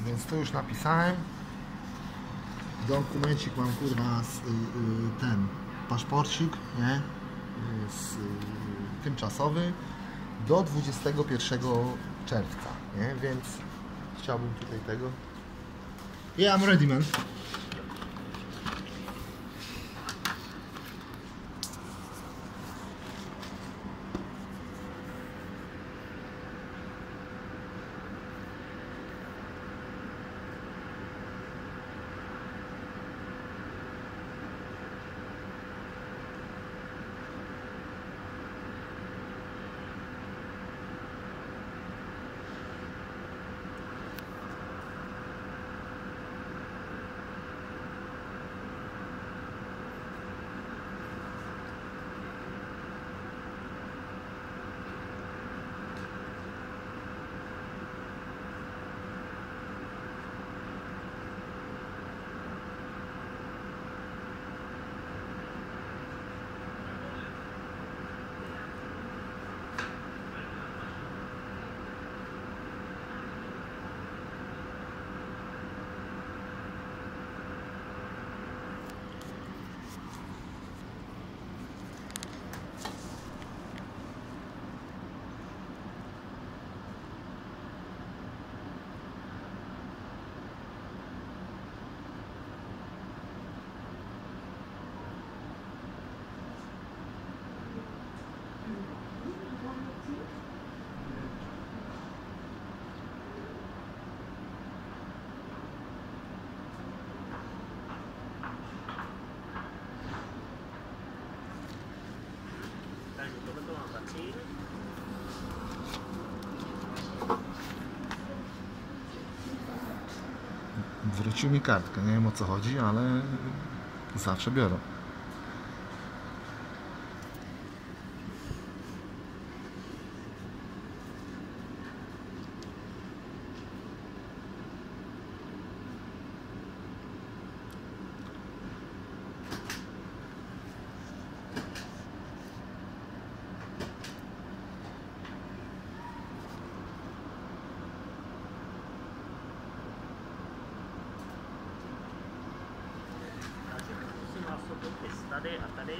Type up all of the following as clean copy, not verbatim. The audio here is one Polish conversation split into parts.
Więc to już napisałem. Dokumencik mam, kurwa, ten paszporcik, nie? Tymczasowy do 21 czerwca, nie? Więc chciałbym tutaj tego. Yeah, I'm ready, man. Zwrócił mi kartkę, nie wiem o co chodzi, ale zawsze biorą. Tady a tady.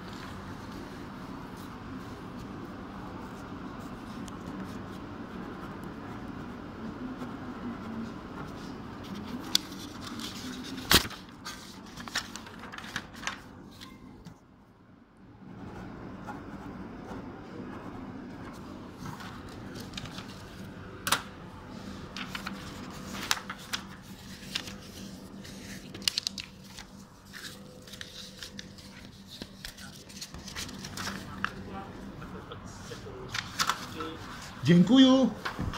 Dziękuję.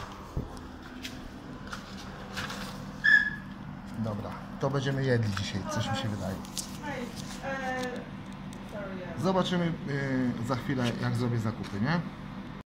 Dobra, to będziemy jedli dzisiaj, coś mi się wydaje. Zobaczymy za chwilę, jak zrobię zakupy, nie?